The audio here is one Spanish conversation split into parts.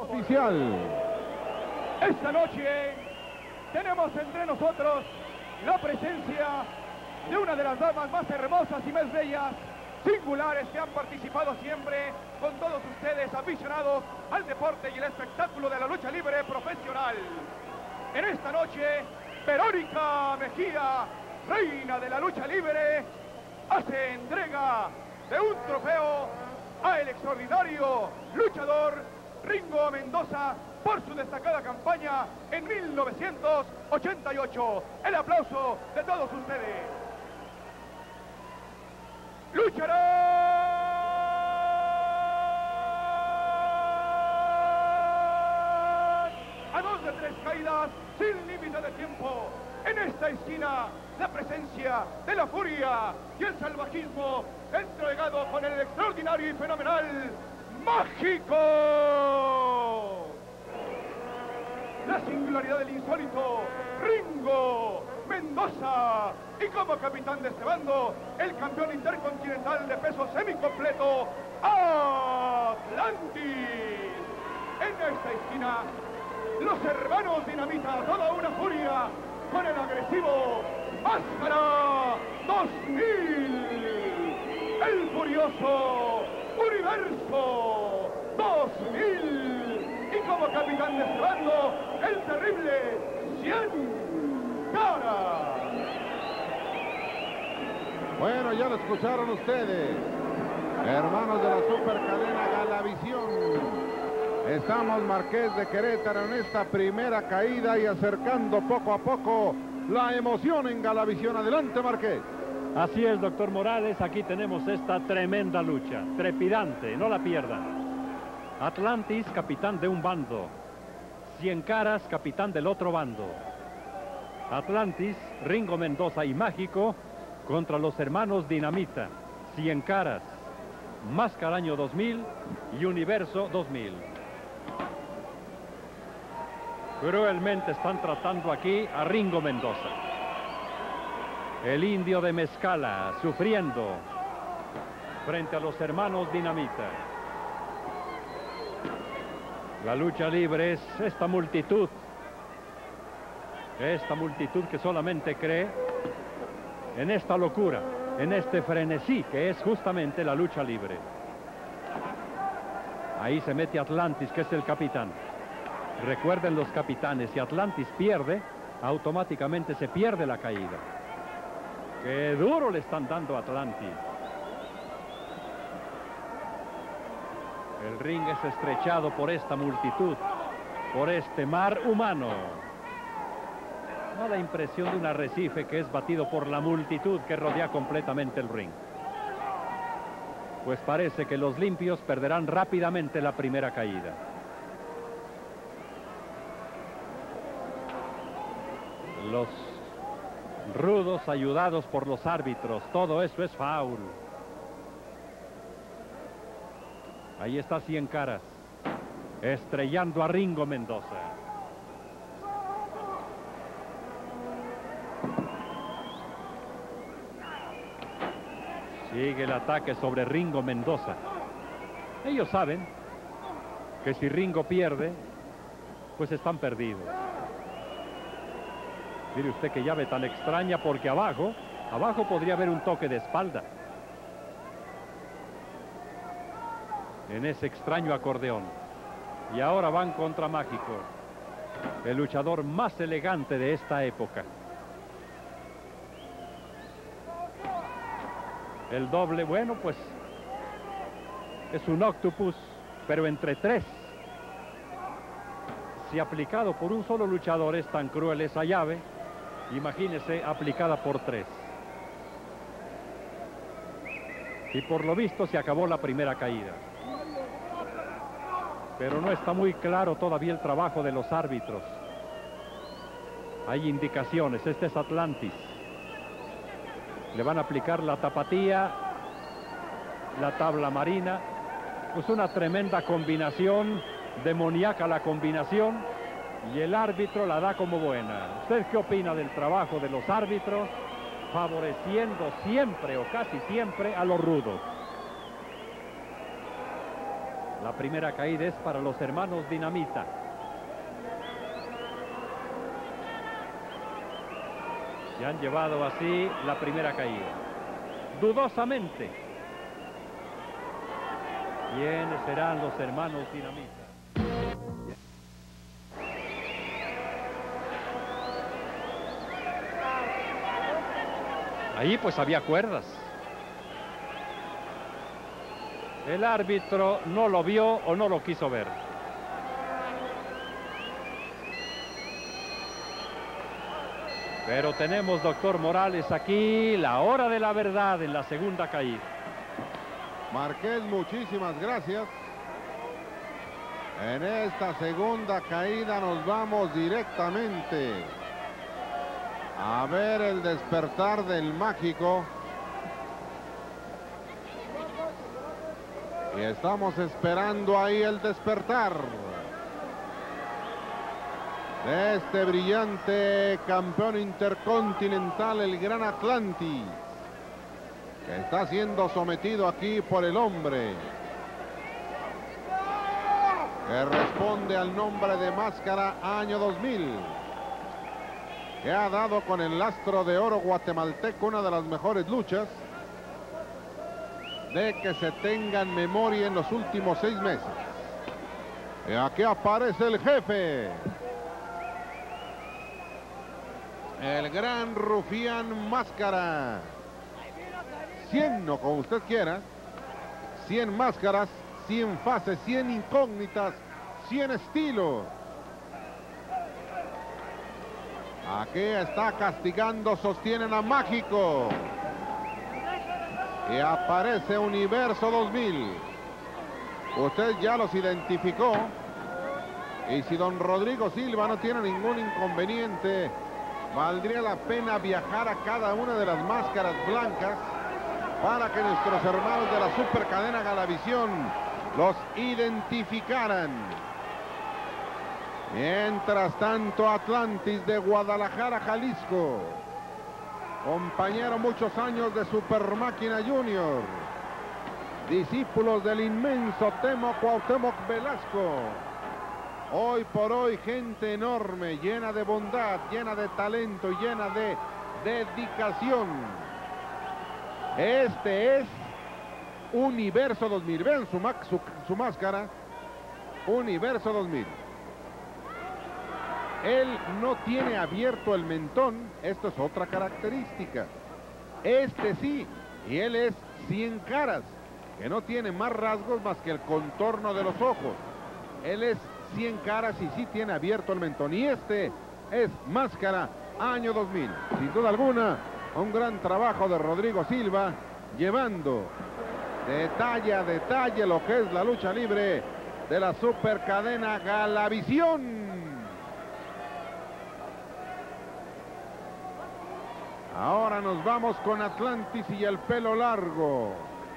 oficial. Esta noche tenemos entre nosotros la presencia de una de las damas más hermosas y más bellas, singulares, que han participado siempre con todos ustedes aficionados al deporte y el espectáculo de la lucha libre profesional. En esta noche, Verónica Mejía, reina de la lucha libre, hace entrega de un trofeo a el extraordinario luchador Ringo Mendoza por su destacada campaña en 1988. El aplauso de todos ustedes. Lucharán a 2 de 3 caídas sin límite de tiempo. En esta esquina, la presencia de la furia y el salvajismo entregado con el extraordinario y fenomenal Mágico. La singularidad del insólito Ringo Mendoza. Y como capitán de este bando, el campeón intercontinental de peso semicompleto, Atlantis. En esta esquina, los hermanos Dinamita, toda una furia, con el agresivo Máscara 2000. El furioso Universo 2000. Y como capitán de este bando, el terrible 100 Caras. Bueno, ya lo escucharon ustedes, hermanos de la supercadena Galavisión. Estamos Marqués de Querétaro en esta primera caída y acercando poco a poco la emoción en Galavisión. Adelante, Marqués. Así es, doctor Morales, aquí tenemos esta tremenda lucha, trepidante, no la pierdan. Atlantis, capitán de un bando. 100 Caras, capitán del otro bando. Atlantis, Ringo Mendoza y Mágico contra los hermanos Dinamita, 100 Caras, Máscara año 2000 y Universo 2000. Cruelmente están tratando aquí a Ringo Mendoza. El indio de Mezcala sufriendo frente a los hermanos Dinamita. La lucha libre es esta multitud que solamente cree en esta locura, en este frenesí que es justamente la lucha libre. Ahí se mete Atlantis, que es el capitán. Recuerden los capitanes, si Atlantis pierde, automáticamente se pierde la caída. ¡Qué duro le están dando a Atlantis! El ring es estrechado por esta multitud, por este mar humano. Da la impresión de un arrecife que es batido por la multitud que rodea completamente el ring. Pues parece que los limpios perderán rápidamente la primera caída. Los rudos ayudados por los árbitros, todo eso es foul. Ahí está 100 Caras, estrellando a Ringo Mendoza. Sigue el ataque sobre Ringo Mendoza. Ellos saben que si Ringo pierde, pues están perdidos. Mire usted qué llave tan extraña, porque abajo podría haber un toque de espalda. En ese extraño acordeón. Y ahora van contra Mágico, el luchador más elegante de esta época. El doble, bueno, pues es un octopus, pero entre 3. Si aplicado por un solo luchador es tan cruel esa llave, imagínese aplicada por 3. Y por lo visto se acabó la primera caída. Pero no está muy claro todavía el trabajo de los árbitros. Hay indicaciones. Este es Atlantis. Le van a aplicar la tapatía, la tabla marina. Pues una tremenda combinación, demoníaca la combinación, y el árbitro la da como buena. ¿Usted qué opina del trabajo de los árbitros, favoreciendo siempre o casi siempre a los rudos? La primera caída es para los hermanos Dinamita. Se han llevado así la primera caída. Dudosamente. ¿Quiénes serán los hermanos Dinamita? Ahí pues había cuerdas. El árbitro no lo vio o no lo quiso ver. Pero tenemos, doctor Morales, aquí la hora de la verdad en la segunda caída. Márquez, muchísimas gracias. En esta segunda caída nos vamos directamente a ver el despertar del mágico. Y estamos esperando ahí el despertar de este brillante campeón intercontinental, el Gran Atlantis, que está siendo sometido aquí por el hombre que responde al nombre de Máscara Año 2000, que ha dado con el Astro de Oro guatemalteco una de las mejores luchas de que se tenga en memoria en los últimos 6 meses. Y aquí aparece el jefe, el gran rufián Máscara. 100, no como usted quiera, 100 máscaras, 100 fases, 100 incógnitas, 100 estilos. Aquí está castigando, sostienen a Mágico. Y aparece Universo 2000. Usted ya los identificó. Y si don Rodrigo Silva no tiene ningún inconveniente, valdría la pena viajar a cada una de las máscaras blancas para que nuestros hermanos de la Supercadena Galavisión los identificaran. Mientras tanto, Atlantis de Guadalajara, Jalisco, compañero muchos años de Super Máquina Junior, discípulos del inmenso Temo Cuauhtémoc Velasco. Hoy por hoy gente enorme, llena de bondad, llena de talento, llena de dedicación. Este es Universo 2000. Vean su máscara. Universo 2000. Él no tiene abierto el mentón. Esto es otra característica. Este sí. Y él es 100 caras, que no tiene más rasgos más que el contorno de los ojos. Él es 100 caras y sí tiene abierto el mentón. Y este es Máscara Año 2000. Sin duda alguna, un gran trabajo de Rodrigo Silva, llevando detalle a detalle lo que es la lucha libre de la Supercadena Galavisión. Ahora nos vamos con Atlantis y el pelo largo.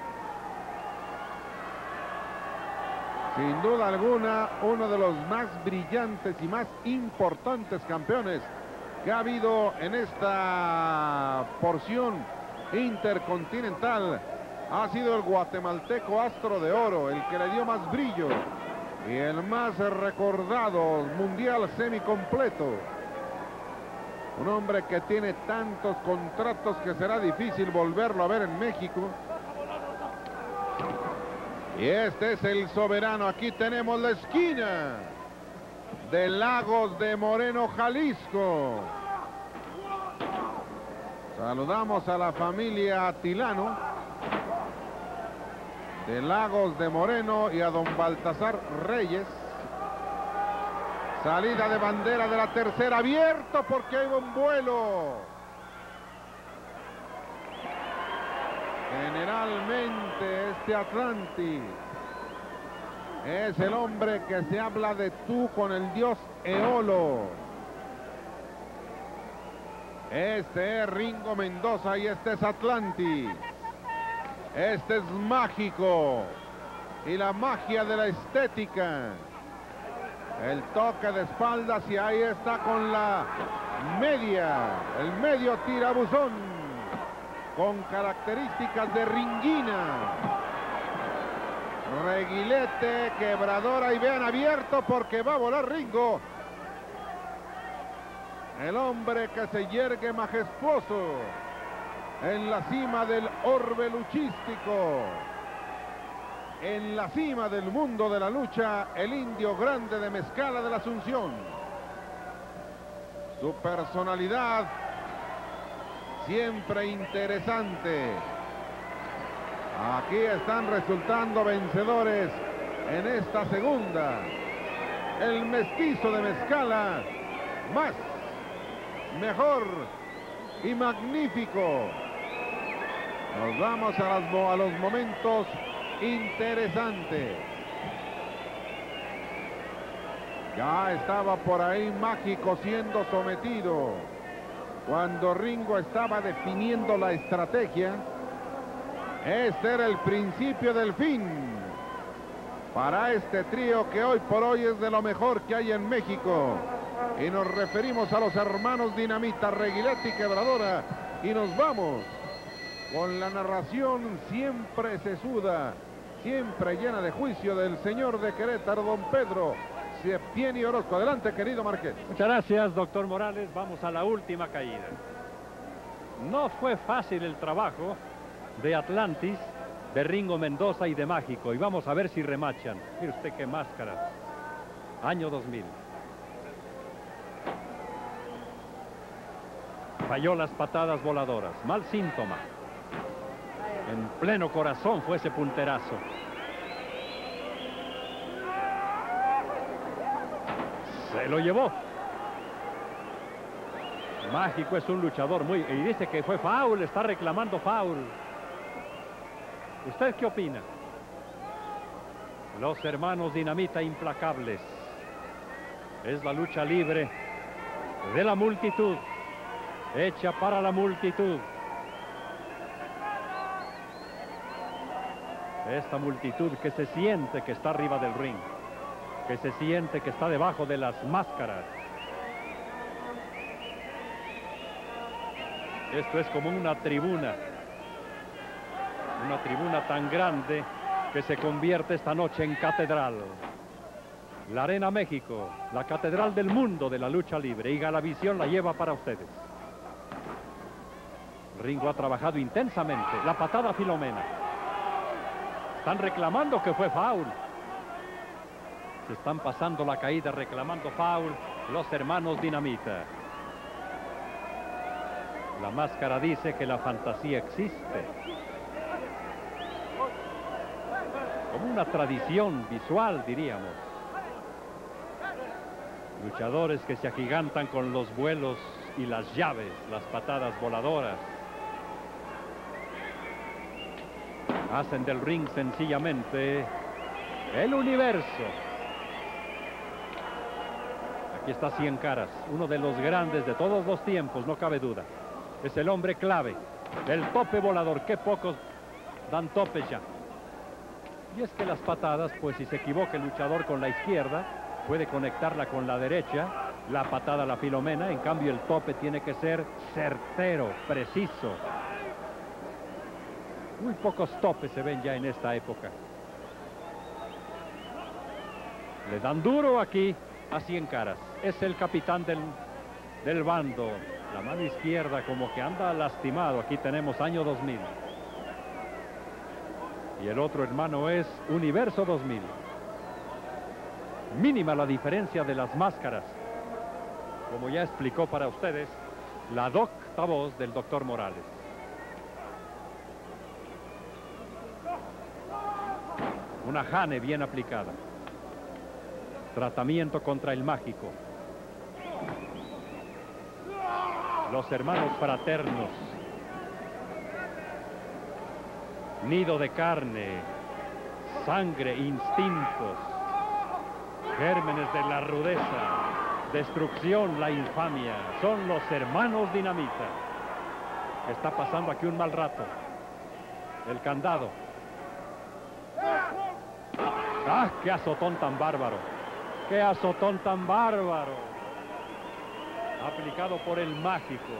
Sin duda alguna, uno de los más brillantes y más importantes campeones que ha habido en esta porción intercontinental ha sido el guatemalteco Astro de Oro, el que le dio más brillo y el más recordado mundial semicompleto. Un hombre que tiene tantos contratos que será difícil volverlo a ver en México. Y este es el soberano. Aquí tenemos la esquina de Lagos de Moreno, Jalisco. Saludamos a la familia Atilano de Lagos de Moreno y a don Baltasar Reyes. Salida de bandera de la tercera, abierto porque hay un vuelo. Generalmente este Atlantis es el hombre que se habla de tú con el dios Eolo. Este es Ringo Mendoza y este es Atlantis. Este es Mágico y la magia de la estética. El toque de espaldas y ahí está con la media, el medio tirabuzón, con características de ringuina. Reguilete, quebradora y vean abierto porque va a volar Ringo. El hombre que se yergue majestuoso en la cima del orbe luchístico. En la cima del mundo de la lucha, el indio grande de Mezcala de la Asunción. Su personalidad siempre interesante. Aquí están resultando vencedores en esta segunda. El mestizo de Mezcala, más, mejor y magnífico. Nos vamos a los momentos interesantes. Ya estaba por ahí Mágico siendo sometido cuando Ringo estaba definiendo la estrategia. Este era el principio del fin para este trío que hoy por hoy es de lo mejor que hay en México. Y nos referimos a los hermanos Dinamita, Reguilete y Quebradora. Y nos vamos con la narración siempre sesuda, siempre llena de juicio del señor de Querétaro, don Pedro Septién Orozco. Adelante, querido Márquez. Muchas gracias, doctor Morales. Vamos a la última caída. No fue fácil el trabajo de Atlantis, de Ringo Mendoza y de Mágico. Y vamos a ver si remachan. Mire usted qué máscaras. Año 2000. Falló las patadas voladoras. Mal síntoma. En pleno corazón fue ese punterazo. Se lo llevó. Mágico es un luchador muy... Y dice que fue foul, está reclamando foul. ¿Usted qué opina? Los hermanos Dinamita implacables. Es la lucha libre de la multitud. Hecha para la multitud. Esta multitud que se siente que está arriba del ring. Que se siente que está debajo de las máscaras. Esto es como una tribuna tan grande que se convierte esta noche en catedral. La Arena México, la catedral del mundo de la lucha libre, y Galavisión la lleva para ustedes. Ringo ha trabajado intensamente. La patada a Filomena. Están reclamando que fue foul. Se están pasando la caída reclamando foul los hermanos Dinamita. La máscara dice que la fantasía existe. Como una tradición visual, diríamos. Luchadores que se agigantan con los vuelos y las llaves, las patadas voladoras. Hacen del ring sencillamente el universo. Aquí está Cien Caras, uno de los grandes de todos los tiempos, no cabe duda. Es el hombre clave, el tope volador. Qué pocos dan topes ya. Y es que las patadas, pues si se equivoca el luchador con la izquierda, puede conectarla con la derecha, la patada a la Filomena. En cambio el tope tiene que ser certero, preciso. Muy pocos topes se ven ya en esta época. Le dan duro aquí a Cien Caras. Es el capitán del bando. La mano izquierda como que anda lastimado. Aquí tenemos año 2000. Y el otro hermano es Universo 2000. Mínima la diferencia de las máscaras. Como ya explicó para ustedes la docta voz del doctor Morales. Una jane bien aplicada. Tratamiento contra el Mágico. Los hermanos fraternos. Nido de carne, sangre, instintos, gérmenes de la rudeza, destrucción, la infamia. Son los hermanos Dinamita. Está pasando aquí un mal rato. El candado. ¡Ah, qué azotón tan bárbaro! ¡Qué azotón tan bárbaro! Aplicado por el Mágico.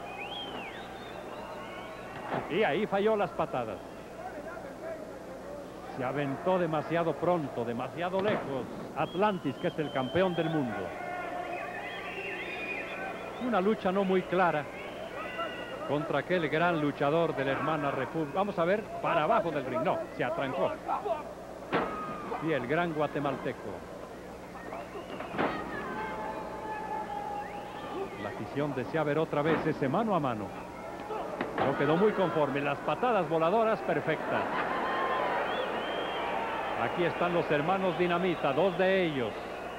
Y ahí falló las patadas. Se aventó demasiado pronto, demasiado lejos. Atlantis, que es el campeón del mundo. Una lucha no muy clara contra aquel gran luchador de la hermana República. Vamos a ver, para abajo del ring. No, se atrancó. Y el gran guatemalteco. La afición desea ver otra vez ese mano a mano. Pero quedó muy conforme. Las patadas voladoras perfectas. Aquí están los hermanos Dinamita, 2 de ellos.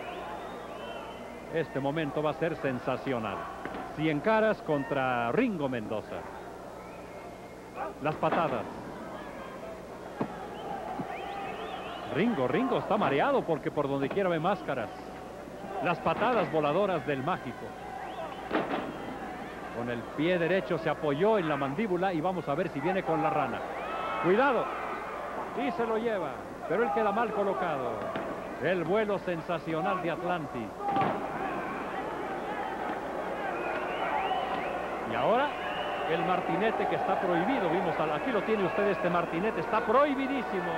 Este momento va a ser sensacional. Cien Caras contra Ringo Mendoza. Las patadas. Ringo está mareado porque por donde quiera ve máscaras. Las patadas voladoras del mágico. Con el pie derecho se apoyó en la mandíbula y vamos a ver si viene con la rana. ¡Cuidado! Y se lo lleva. Pero él queda mal colocado. El vuelo sensacional de Atlantis. Y ahora el martinete que está prohibido. Vimos, aquí lo tiene usted, este martinete. Está prohibidísimo.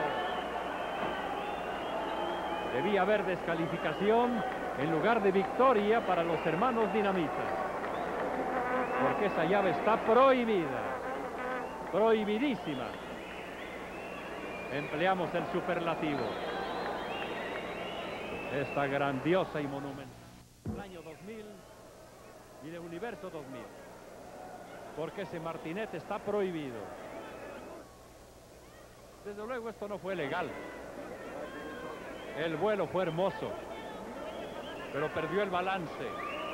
Debía haber descalificación en lugar de victoria para los hermanos Dinamita. Porque esa llave está prohibida. Prohibidísima. Empleamos el superlativo. Esta grandiosa y monumental del año 2000 y de Universo 2000. Porque ese martinete está prohibido. Desde luego esto no fue legal. El vuelo fue hermoso, pero perdió el balance.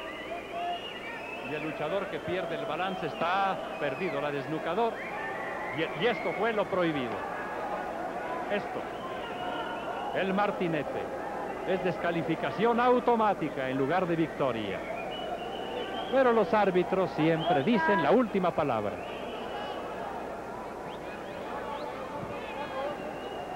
Y el luchador que pierde el balance está perdido, la desnucador. Y esto fue lo prohibido. Esto, el martinete, es descalificación automática en lugar de victoria. Pero los árbitros siempre dicen la última palabra.